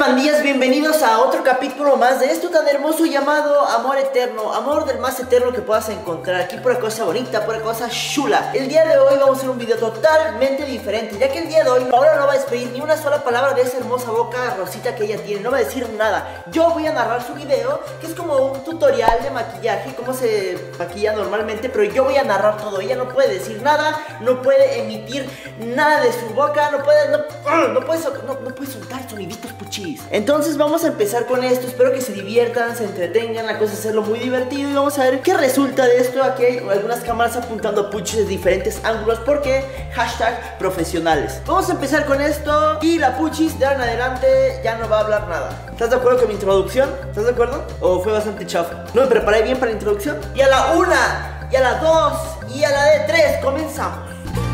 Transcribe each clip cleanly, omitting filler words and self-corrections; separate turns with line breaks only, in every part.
pandillas, bienvenidos a otro capítulo más de esto tan hermoso llamado Amor Eterno. Amor del más eterno que puedas encontrar. Aquí pura cosa bonita, pura cosa chula. El día de hoy vamos a hacer un video totalmente diferente, ya que el día de hoy Paola no va a despedir ni una sola palabra de esa hermosa boca rosita que ella tiene. No va a decir nada. Yo voy a narrar su video, que es como un tutorial de maquillaje, cómo se maquilla normalmente, pero yo voy a narrar todo. Ella no puede decir nada, no puede emitir nada de su boca, no puede soltar soniditos puchis. Entonces vamos a empezar con esto. Espero que se diviertan, se entretengan. La cosa es hacerlo muy divertido y vamos a ver qué resulta de esto. Aquí hay algunas cámaras apuntando a puchis de diferentes ángulos porque hashtag profesionales. Vamos a empezar con esto y la puchis de ahora en adelante ya no va a hablar nada. ¿Estás de acuerdo con mi introducción? ¿Estás de acuerdo? ¿O fue bastante chafa? No me preparé bien para la introducción. Y a la 1, y a la 2, y a la de 3 comenzamos.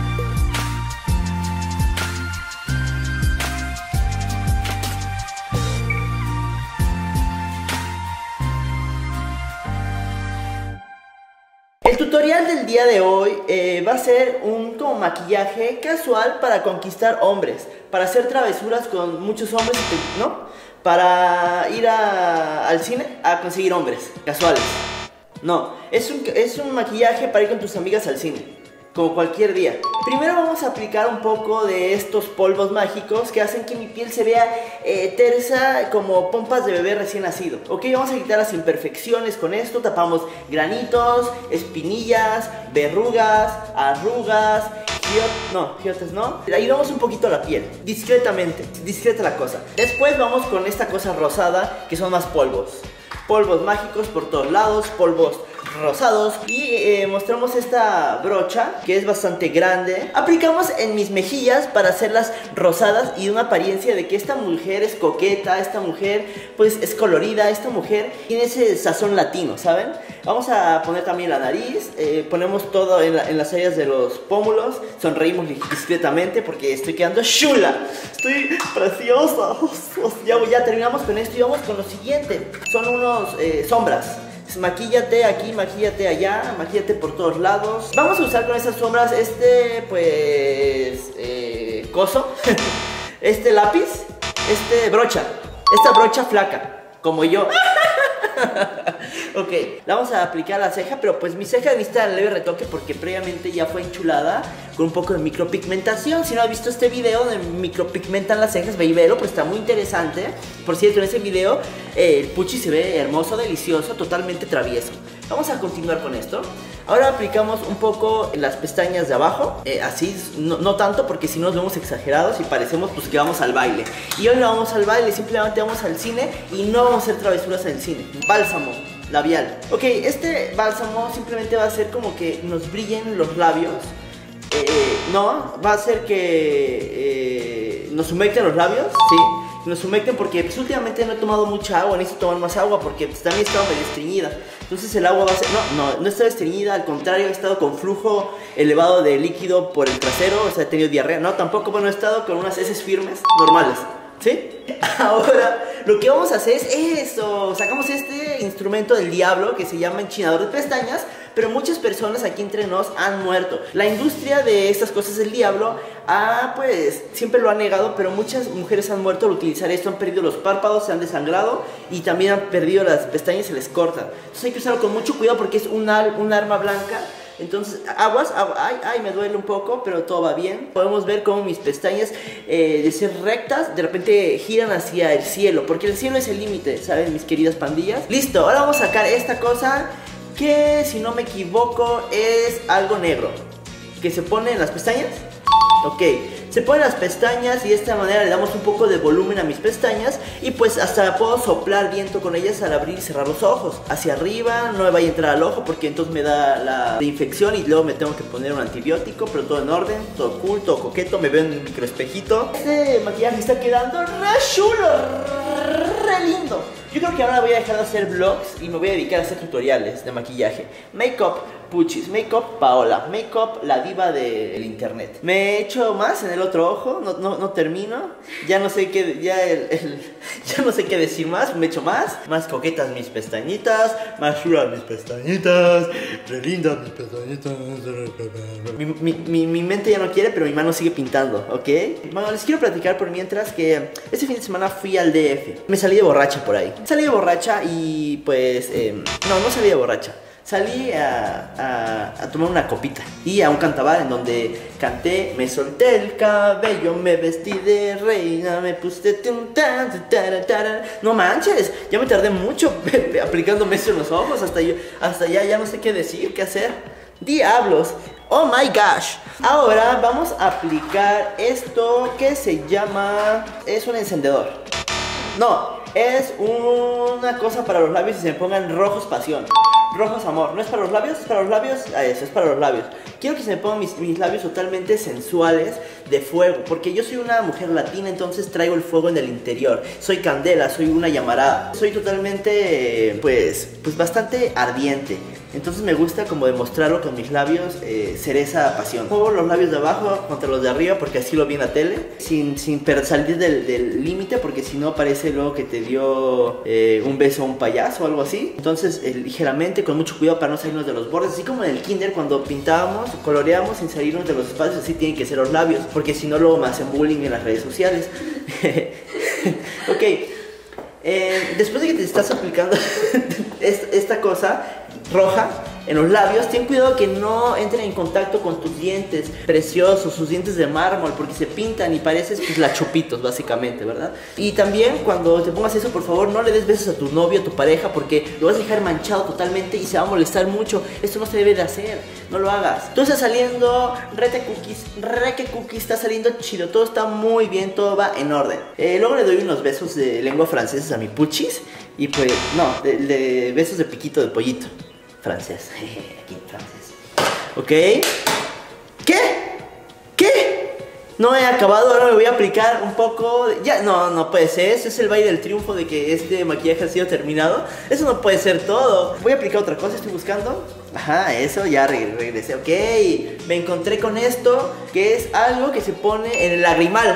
El tutorial del día de hoy va a ser un como maquillaje casual para conquistar hombres, para hacer travesuras con muchos hombres, ¿no? Para ir al cine a conseguir hombres casuales. No, es un maquillaje para ir con tus amigas al cine, como cualquier día. Primero vamos a aplicar un poco de estos polvos mágicos que hacen que mi piel se vea tersa como pompas de bebé recién nacido. Ok, vamos a quitar las imperfecciones con esto. Tapamos granitos, espinillas, verrugas, arrugas, giotes no. Ayudamos un poquito a la piel, discretamente, discreta la cosa. Después vamos con esta cosa rosada que son más polvos. Polvos mágicos por todos lados, polvos rosados. Y mostramos esta brocha que es bastante grande. Aplicamos en mis mejillas para hacerlas rosadas y una apariencia de que esta mujer es coqueta, esta mujer pues es colorida, esta mujer tiene ese sazón latino, ¿saben? Vamos a poner también la nariz, ponemos todo en las áreas de los pómulos. Sonreímos discretamente porque estoy quedando chula, estoy preciosa. Ya terminamos con esto y vamos con lo siguiente. Son unos sombras. Maquíllate aquí, maquíllate allá, maquíllate por todos lados. Vamos a usar con estas sombras coso, este lápiz, esta brocha flaca, como yo. Ok, la vamos a aplicar a la ceja, pero pues mi ceja necesita un leve retoque porque previamente ya fue enchulada con un poco de micropigmentación. Si no has visto este video donde micropigmentan las cejas, ve y velo, pues está muy interesante. Por cierto, en ese video el puchi se ve hermoso, delicioso, totalmente travieso. Vamos a continuar con esto. Ahora aplicamos un poco en las pestañas de abajo, así, no tanto porque si no nos vemos exagerados y parecemos pues que vamos al baile. Y hoy no vamos al baile, simplemente vamos al cine y no vamos a hacer travesuras en el cine. Bálsamo labial. Ok, este bálsamo simplemente va a hacer como que nos brillen los labios. No, va a hacer que nos humecten los labios, sí. Nos humecten porque pues, últimamente no he tomado mucha agua, necesito tomar más agua porque pues, también estaba medio estreñida. Entonces el agua va a ser... No está estreñida, al contrario, he estado con flujo elevado de líquido por el trasero, o sea, he tenido diarrea. No, tampoco, bueno, he estado con unas heces firmes, normales, ¿sí? Ahora, lo que vamos a hacer es eso. Sacamos este instrumento del diablo que se llama enchinador de pestañas, pero muchas personas aquí entre nos han muerto. La industria de estas cosas del diablo pues siempre lo ha negado, pero muchas mujeres han muerto al utilizar esto. Han perdido los párpados, se han desangrado y también han perdido las pestañas, se les cortan. Entonces hay que usarlo con mucho cuidado porque es un arma blanca. Entonces, aguas, ay, me duele un poco, pero todo va bien. Podemos ver cómo mis pestañas, de ser rectas, de repente giran hacia el cielo, porque el cielo es el límite, ¿saben, mis queridas pandillas? Listo, ahora vamos a sacar esta cosa que, si no me equivoco, es algo negro que se pone en las pestañas. Ok, se ponen las pestañas y de esta manera le damos un poco de volumen a mis pestañas. Y pues hasta puedo soplar viento con ellas al abrir y cerrar los ojos. Hacia arriba, no me vaya a entrar al ojo porque entonces me da la infección y luego me tengo que poner un antibiótico. Pero todo en orden, todo cool, todo coqueto. Me veo en un microespejito. Este maquillaje está quedando re chulo, re lindo. Yo creo que ahora voy a dejar de hacer vlogs y me voy a dedicar a hacer tutoriales de maquillaje. Make-up puchis, make-up Paola, make-up la diva del internet. Me he hecho más en el otro ojo, no termino. Ya no sé qué, Ya no sé qué decir más, me echo más coquetas mis pestañitas, más chulas mis pestañitas, re lindas mis pestañitas. Mi mente ya no quiere, pero mi mano sigue pintando, ¿ok? Bueno, les quiero platicar por mientras que este fin de semana fui al DF. Me salí de borracha por ahí. Salí de borracha y pues... no salí de borracha. Salí a tomar una copita y a un cantabar en donde canté, me solté el cabello, me vestí de reina, me puse... No manches, ya me tardé mucho aplicándome eso en los ojos, hasta ya no sé qué decir, qué hacer. Diablos, oh my gosh. Ahora vamos a aplicar esto que se llama... es un encendedor. No, es una cosa para los labios y se me pongan rojos pasión. Rojos amor, no es para los labios, es para los labios, eso, es para los labios. Quiero que se me pongan mis labios totalmente sensuales de fuego, porque yo soy una mujer latina, entonces traigo el fuego en el interior. Soy candela, soy una llamarada. Soy totalmente, pues bastante ardiente. Entonces me gusta como demostrarlo con mis labios, cereza pasión. Pongo los labios de abajo contra los de arriba porque así lo vi en la tele, sin salir del límite, porque si no parece luego que te dio un beso a un payaso o algo así. Entonces ligeramente, con mucho cuidado para no salirnos de los bordes, así como en el kinder cuando pintábamos, coloreamos sin salirnos de los espacios, así tienen que ser los labios, porque si no luego me hacen bullying en las redes sociales. Ok, después de que te estás aplicando esta cosa roja en los labios, ten cuidado que no entren en contacto con tus dientes preciosos, sus dientes de mármol, porque se pintan y pareces pues la Chupitos básicamente, ¿verdad? Y también cuando te pongas eso, por favor, no le des besos a tu novio, a tu pareja, porque lo vas a dejar manchado totalmente y se va a molestar mucho. Esto no se debe de hacer, no lo hagas. Todo está saliendo re que cookies, está saliendo chido, todo está muy bien, todo va en orden. Luego le doy unos besos de lengua francesa a mi puchis y pues, no, de besos de piquito de pollito. Francés, aquí francés. ¿Ok? ¿Qué? No he acabado, ahora me voy a aplicar un poco ya, no puede ser, eso es el baile del triunfo de que este maquillaje ha sido terminado. Eso no puede ser todo. Voy a aplicar otra cosa, estoy buscando. Ajá, eso, ya regresé, ok. Me encontré con esto, que es algo que se pone en el lagrimal.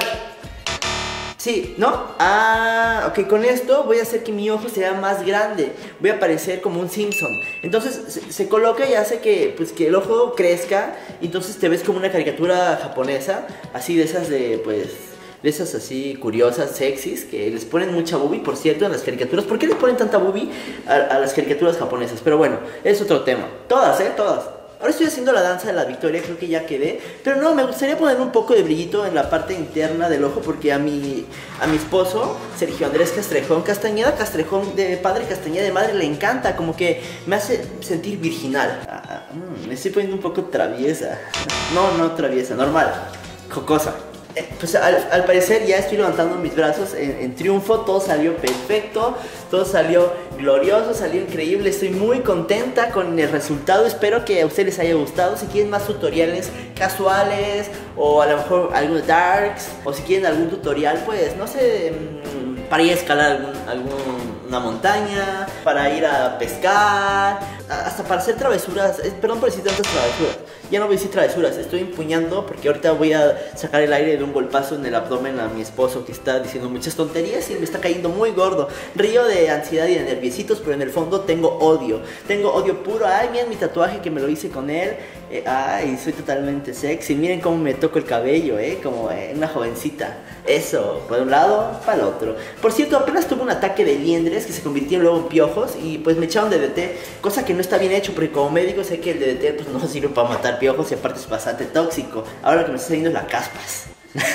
Sí, ¿no? Ah, ok, con esto voy a hacer que mi ojo sea más grande. Voy a parecer como un Simpson. Entonces se coloca y hace que, pues, que el ojo crezca. Y entonces te ves como una caricatura japonesa. Así de esas de esas así curiosas, sexys, que les ponen mucha boobie, por cierto, en las caricaturas. ¿Por qué les ponen tanta boobie a las caricaturas japonesas? Pero bueno, es otro tema. Todas, todas. Ahora estoy haciendo la danza de la victoria, creo que ya quedé. Pero no, me gustaría poner un poco de brillito en la parte interna del ojo, porque a mi esposo, Sergio Andrés Castrejón Castrejón, de padre Castañeda de madre, le encanta. Como que me hace sentir virginal. Me estoy poniendo un poco traviesa. No traviesa, normal, jocosa. Pues al parecer ya estoy levantando mis brazos en triunfo. Todo salió perfecto, todo salió glorioso, salió increíble. Estoy muy contenta con el resultado. Espero que a ustedes les haya gustado. Si quieren más tutoriales casuales, o a lo mejor algunos darks, o si quieren algún tutorial, pues no sé, para ir a escalar una montaña, para ir a pescar, hasta para hacer travesuras. Perdón por decir tantas travesuras. Ya no voy a decir travesuras, estoy empuñando porque ahorita voy a sacar el aire de un golpazo en el abdomen a mi esposo, que está diciendo muchas tonterías y me está cayendo muy gordo. Río de ansiedad y de nerviositos, pero en el fondo tengo odio puro. Ay, miren mi tatuaje que me lo hice con él. Ay, soy totalmente sexy. Miren cómo me toco el cabello, como una jovencita. Eso, por un lado, para el otro. Por cierto, apenas tuve un ataque de liendres que se convirtieron luego en piojos y pues me echaron DDT, cosa que no está bien hecho, porque como médico sé que el DDT pues no sirve para matar piojos y aparte es bastante tóxico. Ahora lo que me está saliendo es la caspas.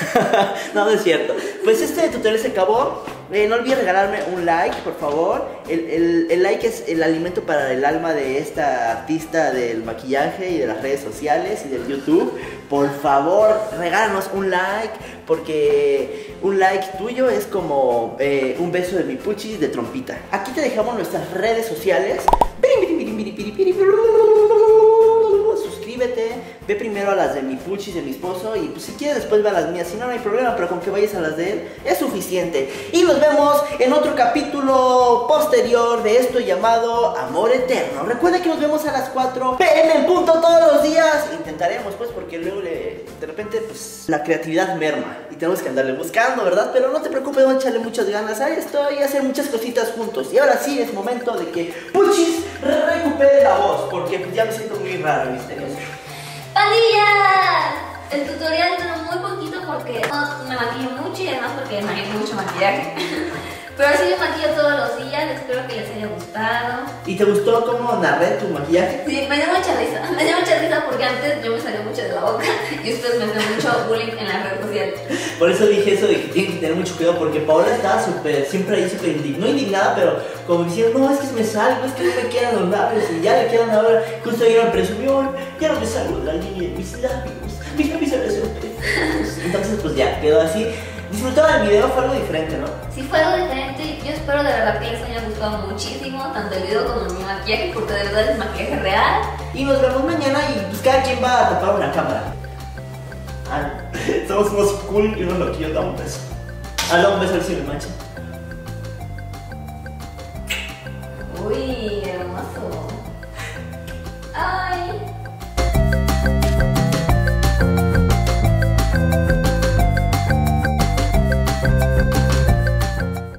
No es cierto. Pues este tutorial se acabó. No olvides regalarme un like, por favor. El like es el alimento para el alma de esta artista del maquillaje y de las redes sociales y del YouTube. Por favor, regálanos un like, porque un like tuyo es como un beso de mi puchis de trompita. Aquí te dejamos nuestras redes sociales. Suscríbete suscríbete, ve primero a las de mi Puchis, de mi esposo, y pues si quieres después ve a las mías, si no, no hay problema, pero con que vayas a las de él es suficiente. Y nos vemos en otro capítulo posterior de esto llamado Amor Eterno. Recuerda que nos vemos a las 4 p.m. en punto todos los días. Intentaremos pues, porque luego de repente pues la creatividad merma y tenemos que andarle buscando, ¿verdad? Pero no te preocupes, vamos a echarle muchas ganas a esto y hacer muchas cositas juntos. Y ahora sí es momento de que Puchis recupere la voz, porque pues, ya me siento muy raro y misterioso.
¡Pandilla! El tutorial duró muy poquito porque no me maquillo mucho y además porque no hay mucho maquillaje. Pero sí me maquillo todos los días, espero que les haya gustado.
¿Y te gustó cómo narré tu maquillaje?
Sí, me dio mucha risa. Me dio mucha risa porque antes yo me salía mucho de la boca y ustedes me hacían mucho bullying en las redes sociales.
Por eso dije eso de que tienen que tener mucho cuidado, porque Paola estaba siempre ahí súper indignada, pero como diciendo, no, es que me salgo, es que no me quedan los labios, y ya le quedan ahora. Justo ayer me presumió, ya no me salgo de la línea de mis labios se me hacen perfectos. Entonces pues ya, quedó así. Disfrutaron el video, fue algo diferente, ¿no?
Sí, fue algo diferente. Yo espero de verdad que les haya gustado muchísimo, tanto el video como mi maquillaje, porque de verdad es maquillaje real.
Y nos vemos mañana y pues cada quien va a tapar una cámara. Somos unos cool y unos loquillos, da un beso. Da un beso al cine, mancha.
Uy.